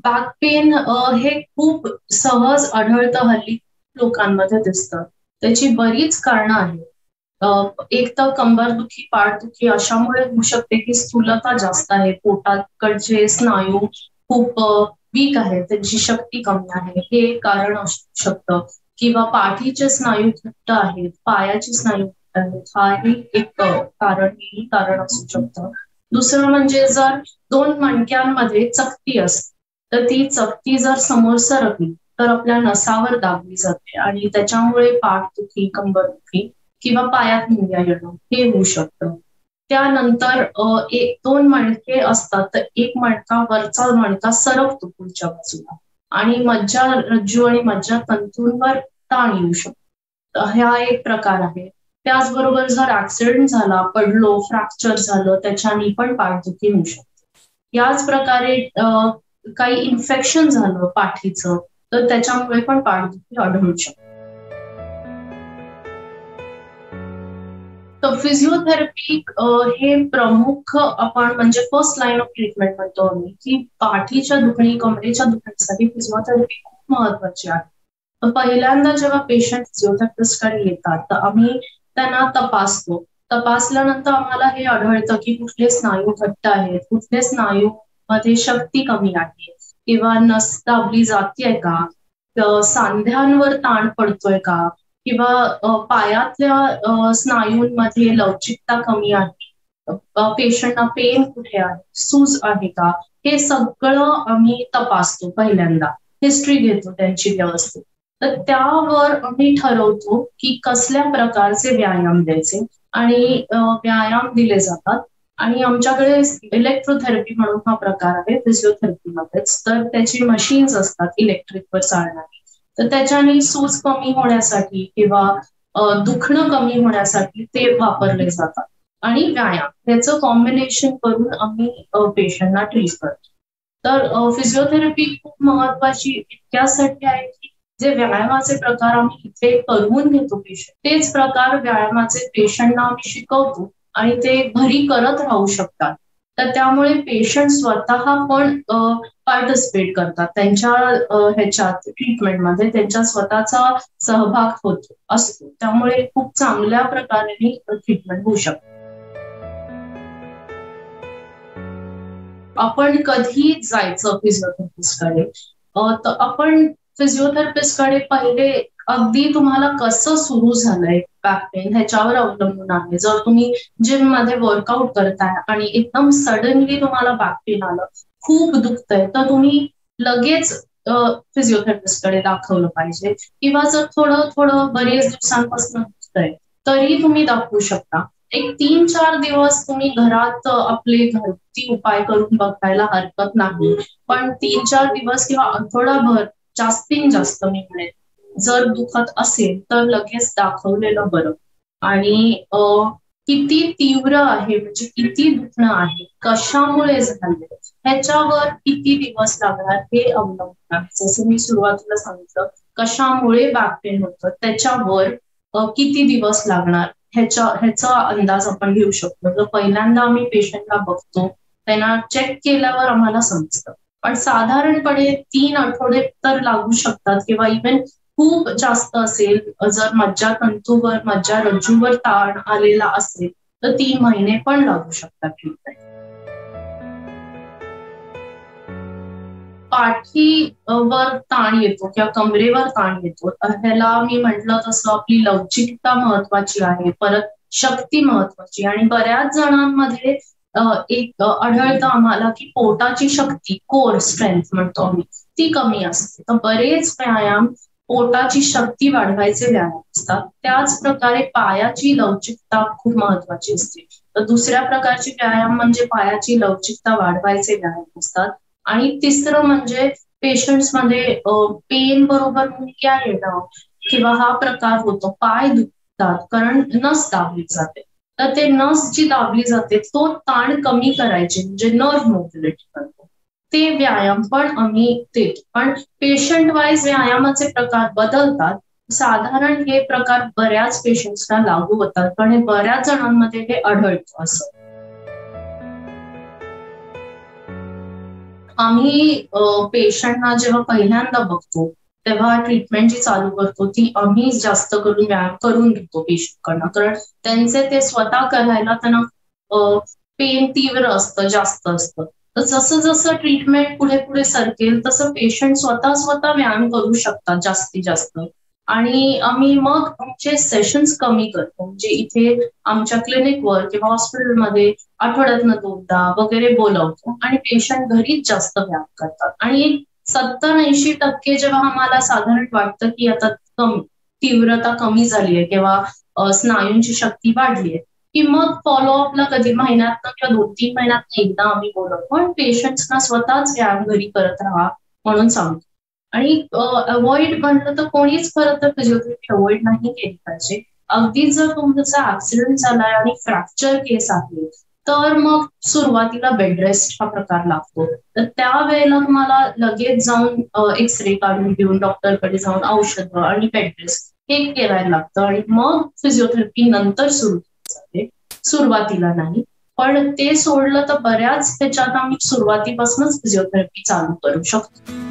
Back pain हे खूप सहज आढळतं, हल्ली लोकांमध्ये दिसतं. त्याची बरीच कारणं आहेत. एक तर कंबरदुखी, पाठदुखी अशामुळे होऊ शकते की स्थूलता जास्त आहे, पोटाकडचे स्नायू खूप वीक आहे, त्यांची शक्ती कमी आहे, हे एक कारण असू शकतं. किंवा पाठीचे स्नायू घट्ट आहेत, पायाचे स्नायू घट्ट आहेत, हाही एक हेही कारण असू शकतं. दुसरं म्हणजे जर दोन मणक्यांमध्ये चकती असते, तर ती चकती जर समोर सरकली तर आपल्या नसावर दाबली जाते आणि त्याच्यामुळे पाठदुखी, कंबरदुखी किंवा पायात मुंग्या येणं हे होऊ शकतं. त्यानंतर एक दोन मणके असतात, तर एक मणका, वरचा मणका सरकतो पुढच्या बाजूला आणि मज्जारज्जू आणि मज्जातंतूंवर ताण येऊ शकतो. हा एक प्रकार आहे. त्याचबरोबर जर ऍक्सिडेंट झाला, पडलो, फ्रॅक्चर झालं, त्याच्याने पण पाठदुखी होऊ शकते. याच प्रकारे काही इन्फेक्शन झालं पाठीचं, तर त्याच्यामुळे पण पाठदुखी आढळू शकते. तर फिजिओथेरपी हे प्रमुख आपण म्हणजे फर्स्ट लाईन ऑफ ट्रीटमेंट म्हणतो आम्ही, की पाठीच्या दुखणी, कमरेच्या दुखणीसाठी फिजिओथेरपी खूप महत्वाची आहे. तर पहिल्यांदा जेव्हा पेशंट फिजिओथेरपिस्टकडे येतात, तर आम्ही त्यांना तपासतो. तपासल्यानंतर आम्हाला हे आढळतं की कुठले स्नायू घट्ट आहेत, कुठले स्नायू मध्ये शक्ती कमी आहे, किंवा नस दाबली जातेय का, सांध्यांवर ताण पडतोय का, किंवा पायातल्या स्नायूंमध्ये लवचिकता कमी आहे, पेशंटना पेन कुठे आहे, सूज आहे का, हे सगळं आम्ही तपासतो. पहिल्यांदा हिस्ट्री घेतो त्यांची व्यवस्थित. तर त्यावर आम्ही ठरवतो की कसल्या प्रकारचे व्यायाम द्यायचे आणि व्यायाम दिले जातात. आणि आमच्याकडे इलेक्ट्रोथेरपी म्हणून हा प्रकार आहे फिजिओथेरपीमध्येच. तर त्याची मशीन्स असतात इलेक्ट्रिकवर चालणारी, तर त्याच्याने सूज कमी होण्यासाठी किंवा दुखणं कमी होण्यासाठी ते वापरले जातात. आणि व्यायाम ह्याचं कॉम्बिनेशन करून आम्ही पेशंटना ट्रीट करतो. तर फिजिओथेरपी खूप महत्वाची इतक्यासाठी आहे की जे व्यायामाचे प्रकार आम्ही इथे करून घेतो पेशंट, तेच प्रकार व्यायामाचे पेशंटना आम्ही शिकवतो आणि ते घरी करत राहू शकतात. तर त्यामुळे पेशंट स्वतः पण पार्टिसिपेट करतात त्यांच्या ह्याच्यात ट्रीटमेंटमध्ये, त्यांच्या स्वतःचा सहभाग होतो असतो. त्यामुळे खूप चांगल्या प्रकारे ट्रीटमेंट होऊ शकते. आपण कधी जायचं फिजिओथेरपिस्टकडे, तर आपण फिजिओथेरपिस्टकडे पहिले अगदी तुम्हाला कसं सुरू झालंय बॅक पेन ह्याच्यावर अवलंबून आहे. जर तुम्ही जिम मध्ये वर्कआउट करताय आणि एकदम सडनली तुम्हाला बॅक पेन आलं, खूप दुखतंय, तर तुम्ही लगेच फिजिओथेरपिस्टकडे दाखवलं पाहिजे. किंवा जर थोडं थोडं बरेच दिवसांपासून दुखतंय, तरी तुम्ही दाखवू शकता. एक 3-4 दिवस तुम्ही घरात आपले घरगुती उपाय करून बघायला हरकत नाही. पण 3-4 दिवस किंवा आठवडाभर जास्तीत जास्त मी म्हणेन, जर दुखत असेल तर लगेच दाखवलेलं बरं. आणि किती तीव्र आहे, म्हणजे किती दुखणं आहे, कशामुळे झाले, ह्याच्यावर किती दिवस लागणार हे अवलंबून आहे. जसं मी सुरुवातीला सांगितलं, कशामुळे बॅक पेन होतं त्याच्यावर किती दिवस लागणार ह्याचा अंदाज आपण घेऊ शकतो. तर पहिल्यांदा आम्ही पेशंटला बघतो, त्यांना चेक केल्यावर आम्हाला समजतं. पण साधारणपणे 3 आठवडे तर लागू शकतात, किंवा इव्हन खूप जास्त असेल, जर मज्जातंतूवर, मज्जारज्जूवर ताण आलेला असेल, तर 3 महिने पण लागू शकतात ट्रीटमेंट. पाठीवर ताण येतो किंवा कमरेवर ताण येतो, ह्याला मी म्हटलं तसं आपली लवचिकता महत्वाची आहे, परत शक्ती महत्वाची. आणि बऱ्याच जणांमध्ये एक आढळतं आम्हाला की पोटाची शक्ती, कोर स्ट्रेंथ म्हणतो आम्ही, ती कमी असते. तर बरेच व्यायाम पोटाची शक्ती वाढवायचे व्यायाम असतात. त्याच प्रकारे पायाची लवचिकता खूप महत्वाची असते. तर दुसऱ्या प्रकारचे व्यायाम म्हणजे पायाची लवचिकता वाढवायचे व्यायाम असतात. आणि तिसरं म्हणजे पेशंट्स मध्ये पेन बरोबर मुंग्या येणं किंवा हा प्रकार होतो, पाय दुखतात कारण नस दाबली जाते. तर ते नस जी दाबली जाते, तो ताण कमी करायचे म्हणजे नर्व्ह मोबिलिटी करतो, ते व्यायाम पण आम्ही देतो. पण पेशंट वाईज व्यायामाचे प्रकार बदलतात. साधारण हे प्रकार बऱ्याच पेशंट्सना लागू होतात, पण हे बऱ्याच जणांमध्ये हे आढळतं असं. आम्ही पेशंटना जेव्हा पहिल्यांदा बघतो तेव्हा ट्रीटमेंट जी चालू करतो ती आम्ही जास्त करून व्यायाम करून घेतो पेशंटकडनं, कारण त्यांचे ते स्वतः करायला त्यांना पेन तीव्र असतं, जास्त असतं. तर जसं जसं ट्रीटमेंट पुढे पुढे सरकेल तसं पेशंट स्वतः स्वतः व्यायाम करू शकतात जास्तीत जास्त. आणि आम्ही मग आमचे सेशन्स कमी करतो, म्हणजे इथे आमच्या क्लिनिकवर किंवा हॉस्पिटलमध्ये आठवड्यातनं 2दा वगैरे बोलवतो आणि पेशंट घरीच जास्त व्यायाम करतात. आणि एक 70-80% जेव्हा आम्हाला साधारण वाटतं की आता तीव्रता कमी झाली आहे किंवा स्नायूंची शक्ती वाढली आहे, की मग फॉलोअपला कधी महिन्यातनं किंवा 2-3 महिन्यात एकदा आम्ही बोलवतो पण पेशंट्सना स्वतःच व्यायाम घरी करत राहा म्हणून सांगतो. आणि अवॉइड म्हणलं तर कोणीच खरं तर फिजिओथेरपी अवॉइड नाही केली पाहिजे. अगदीच जर तुमचा ऍक्सिडेंट झालाय आणि फ्रॅक्चर केस आहे तर मग सुरुवातीला बेड रेस्ट हा प्रकार लागतो. तर त्यावेळेला तुम्हाला लगेच जाऊन एक्सरे काढून घेऊन डॉक्टरकडे जाऊन औषधं आणि बेड रेस्ट हे करायला लागतं आणि मग फिजिओथेरपी नंतर सुरू जाते, सुरुवातीला नाही. पण ते सोडलं तर बऱ्याच त्याच्यात आम्ही सुरुवातीपासूनच फिजिओथेरपी चालू करू शकतो.